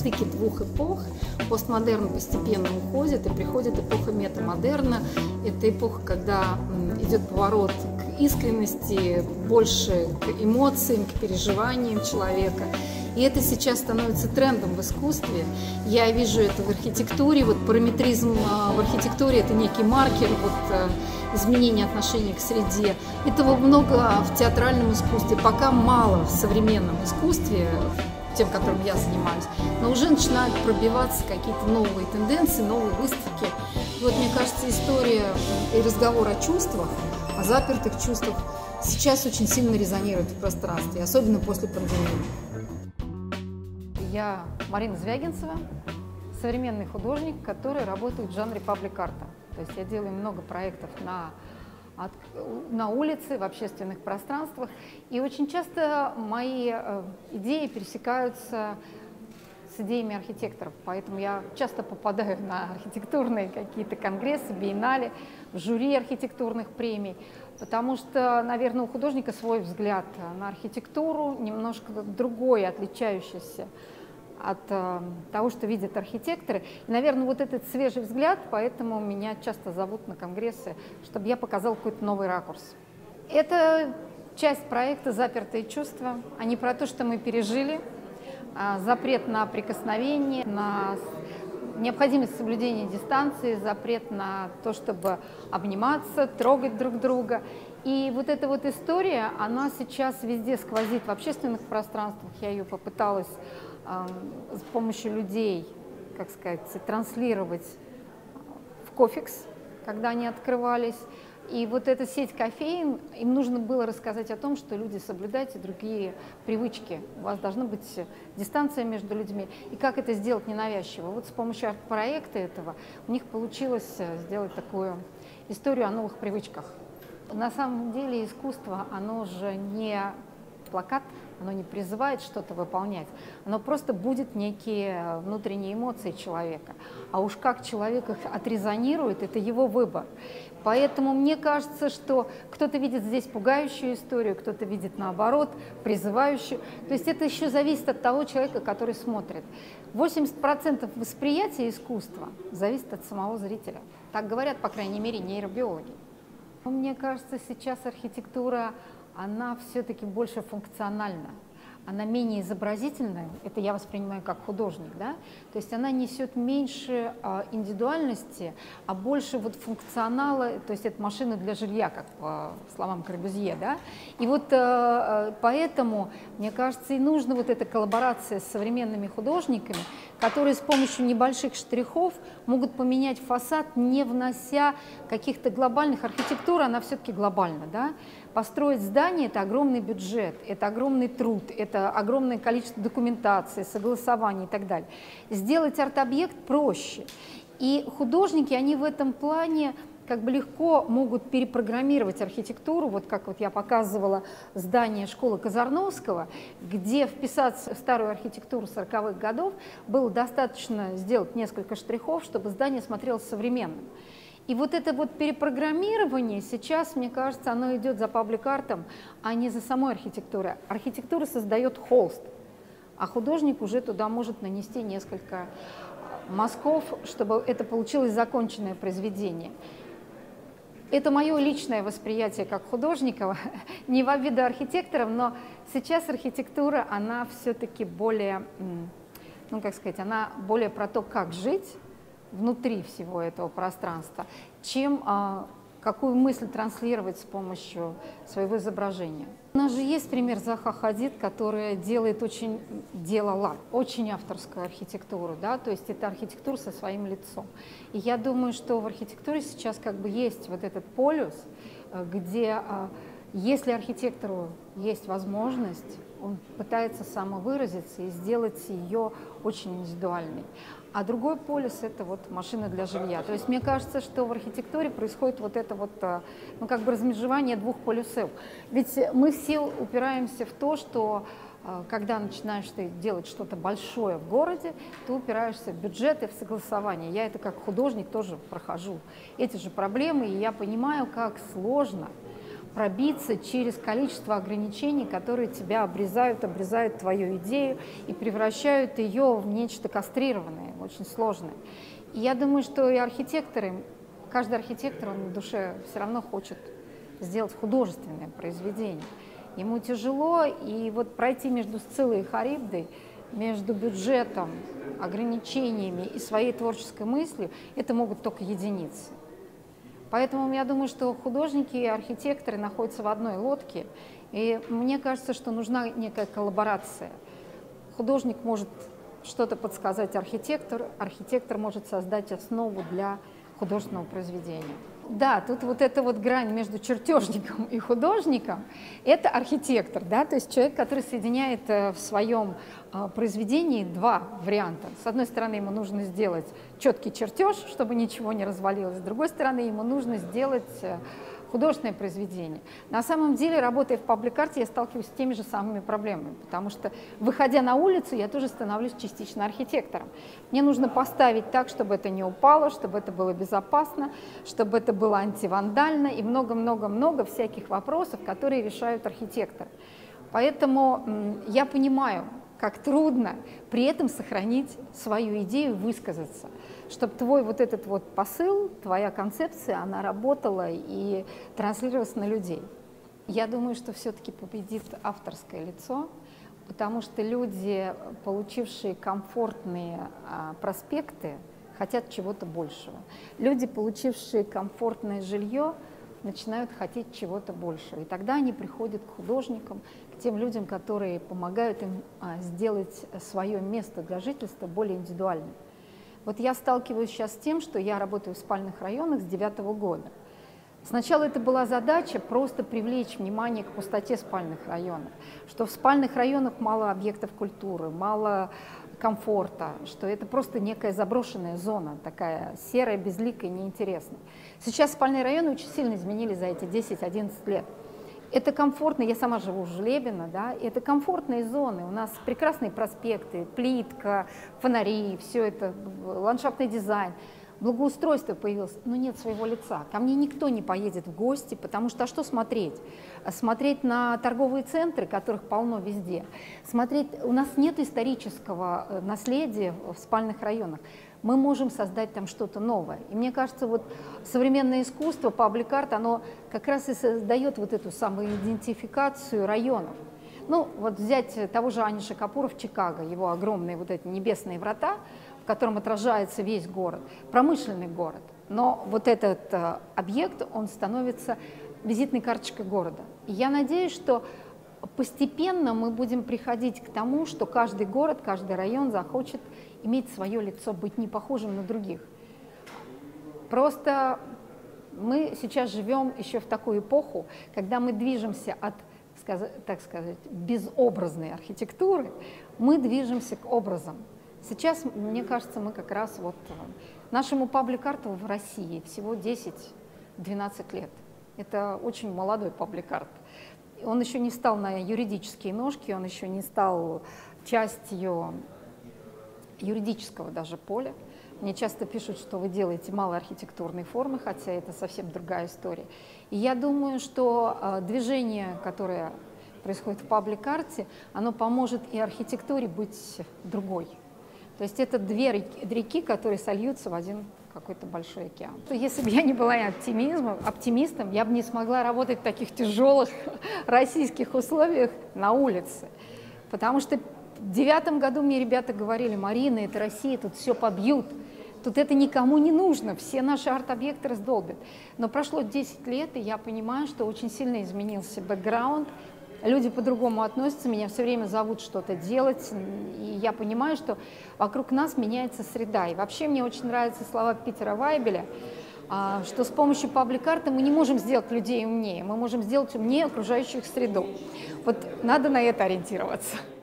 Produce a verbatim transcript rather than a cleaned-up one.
стыке двух эпох. Постмодерн постепенно уходит, и приходит эпоха метамодерна. Это эпоха, когда идет поворот к искренности, больше к эмоциям, к переживаниям человека. И это сейчас становится трендом в искусстве. Я вижу это в архитектуре. Вот параметризм в архитектуре – это некий маркер вот, изменения отношения к среде. Этого много в театральном искусстве, пока мало в современном искусстве, тем, которым я занимаюсь, но уже начинают пробиваться какие-то новые тенденции, новые выставки. И вот, мне кажется, история и разговор о чувствах, о запертых чувствах сейчас очень сильно резонирует в пространстве, особенно после пандемии. Я Марина Звягинцева, современный художник, который работает в жанре паблик-арта. То есть я делаю много проектов на, от, на улице, в общественных пространствах. И очень часто мои э, идеи пересекаются с идеями архитекторов. Поэтому я часто попадаю на архитектурные какие-то конгрессы, биеннале, в жюри архитектурных премий. Потому что, наверное, у художника свой взгляд на архитектуру, немножко другой, отличающийся от э, того, что видят архитекторы. И, наверное, вот этот свежий взгляд, поэтому меня часто зовут на конгрессы, чтобы я показала какой-то новый ракурс. Это часть проекта «Запертые чувства». Они про то, что мы пережили, э, запрет на прикосновение, на необходимость соблюдения дистанции, запрет на то, чтобы обниматься, трогать друг друга. И вот эта вот история, она сейчас везде сквозит в общественных пространствах. Я ее попыталась с помощью людей, как сказать, транслировать в Кофикс, когда они открывались. И вот эта сеть кофеин, им нужно было рассказать о том, что люди, соблюдайте другие привычки. У вас должна быть дистанция между людьми. И как это сделать ненавязчиво? Вот с помощью арт-проекта этого у них получилось сделать такую историю о новых привычках. На самом деле искусство, оно же не плакат, оно не призывает что-то выполнять, оно просто будет некие внутренние эмоции человека. А уж как человек их отрезонирует, это его выбор. Поэтому мне кажется, что кто-то видит здесь пугающую историю, кто-то видит наоборот, призывающую. То есть это еще зависит от того человека, который смотрит. восемьдесят процентов восприятия искусства зависит от самого зрителя. Так говорят, по крайней мере, нейробиологи. Мне кажется, сейчас архитектура, она все-таки больше функциональна, она менее изобразительная, это я воспринимаю как художник, да? То есть она несет меньше а, индивидуальности, а больше вот функционала, то есть это машина для жилья, как по словам Корбюзье, да? И вот а, поэтому, мне кажется, и нужна вот эта коллаборация с современными художниками, которые с помощью небольших штрихов могут поменять фасад, не внося каких-то глобальных. Архитектура, она все-таки глобальна, да? Построить здание – это огромный бюджет, это огромный труд, это огромное количество документации, согласований и так далее. Сделать арт-объект проще. И художники, они в этом плане как бы легко могут перепрограммировать архитектуру, вот как вот я показывала здание школы Казарновского, где вписаться в старую архитектуру сороковых годов было достаточно сделать несколько штрихов, чтобы здание смотрелось современным. И вот это вот перепрограммирование сейчас, мне кажется, оно идет за паблик-артом, а не за самой архитектурой. Архитектура создает холст, а художник уже туда может нанести несколько мазков, чтобы это получилось законченное произведение. Это мое личное восприятие как художника, не в обиду архитекторов, но сейчас архитектура, она все-таки более, ну как сказать, она более про то, как жить внутри всего этого пространства, чем а, какую мысль транслировать с помощью своего изображения. У нас же есть пример Заха Хадид, которая делает очень, делала очень авторскую архитектуру, да, то есть это архитектура со своим лицом. И я думаю, что в архитектуре сейчас как бы есть вот этот полюс, где если архитектору есть возможность, он пытается самовыразиться и сделать ее очень индивидуальной. А другой полюс – это вот машина для жилья. То есть мне кажется, что в архитектуре происходит вот это вот, ну, как бы размежевание двух полюсов. Ведь мы все упираемся в то, что когда начинаешь ты делать что-то большое в городе, ты упираешься в бюджет и в согласование. Я это как художник тоже прохожу. Эти же проблемы, и я понимаю, как сложно пробиться через количество ограничений, которые тебя обрезают, обрезают твою идею и превращают ее в нечто кастрированное, очень сложное. И я думаю, что и архитекторы, каждый архитектор, он в душе все равно хочет сделать художественное произведение. Ему тяжело, и вот пройти между Сциллой и Харибдой, между бюджетом, ограничениями и своей творческой мыслью, это могут только единицы. Поэтому я думаю, что художники и архитекторы находятся в одной лодке, и мне кажется, что нужна некая коллаборация. Художник может что-то подсказать архитектору, архитектор может создать основу для художественного произведения. Да, тут вот эта вот грань между чертежником и художником – это архитектор, да, то есть человек, который соединяет в своем произведении два варианта. С одной стороны, ему нужно сделать четкий чертеж, чтобы ничего не развалилось, с другой стороны, ему нужно сделать художественное произведение. На самом деле, работая в паблик-арте, я сталкиваюсь с теми же самыми проблемами, потому что, выходя на улицу, я тоже становлюсь частично архитектором. Мне нужно поставить так, чтобы это не упало, чтобы это было безопасно, чтобы это было антивандально и много-много-много всяких вопросов, которые решают архитекторы. Поэтому я понимаю, как трудно при этом сохранить свою идею, высказаться, чтобы твой вот этот вот посыл, твоя концепция, она работала и транслировалась на людей. Я думаю, что все-таки победит авторское лицо, потому что люди, получившие комфортные а, проспекты, хотят чего-то большего. Люди, получившие комфортное жилье, начинают хотеть чего-то большего. И тогда они приходят к художникам, к тем людям, которые помогают им а, сделать свое место для жительства более индивидуальным. Вот я сталкиваюсь сейчас с тем, что я работаю в спальных районах с девятого года. Сначала это была задача просто привлечь внимание к пустоте спальных районов, что в спальных районах мало объектов культуры, мало комфорта, что это просто некая заброшенная зона, такая серая, безликая, неинтересная. Сейчас спальные районы очень сильно изменились за эти десять-одиннадцать лет. Это комфортно, я сама живу в Жлебино, да, это комфортные зоны, у нас прекрасные проспекты, плитка, фонари, все это, ландшафтный дизайн. Благоустройство появилось, но нет своего лица. Ко мне никто не поедет в гости, потому что а что смотреть? Смотреть на торговые центры, которых полно везде. Смотреть, у нас нет исторического наследия в спальных районах. Мы можем создать там что-то новое. И мне кажется, вот современное искусство, паблик-арт, оно как раз и создает вот эту самоидентификацию районов. Ну, вот взять того же Аниша Капура в Чикаго, его огромные вот эти небесные врата, в котором отражается весь город, промышленный город. Но вот этот э, объект, он становится визитной карточкой города. И я надеюсь, что постепенно мы будем приходить к тому, что каждый город, каждый район захочет иметь свое лицо, быть не похожим на других. Просто мы сейчас живем еще в такую эпоху, когда мы движемся от, так сказать, безобразной архитектуры, мы движемся к образам. Сейчас, мне кажется, мы как раз вот нашему паблик-арту в России всего десять-двенадцать лет. Это очень молодой паблик-арт. Он еще не встал на юридические ножки, он еще не стал частью юридического даже поля. Мне часто пишут, что вы делаете малоархитектурные формы, хотя это совсем другая история. И я думаю, что э, движение, которое происходит в паблик-арте, оно поможет и архитектуре быть другой. То есть это две реки, реки, которые сольются в один какой-то большой океан. Если бы я не была оптимизмом, оптимистом, я бы не смогла работать в таких тяжелых российских условиях на улице. Потому что в девятом году мне ребята говорили: Марина, это Россия, тут все побьют, тут это никому не нужно, все наши арт-объекты раздолбят. Но прошло десять лет, и я понимаю, что очень сильно изменился бэкграунд, люди по-другому относятся, меня все время зовут что-то делать, и я понимаю, что вокруг нас меняется среда. И вообще мне очень нравятся слова Питера Вайбеля, что с помощью паблик-арта мы не можем сделать людей умнее, мы можем сделать умнее окружающую их среду. Вот надо на это ориентироваться.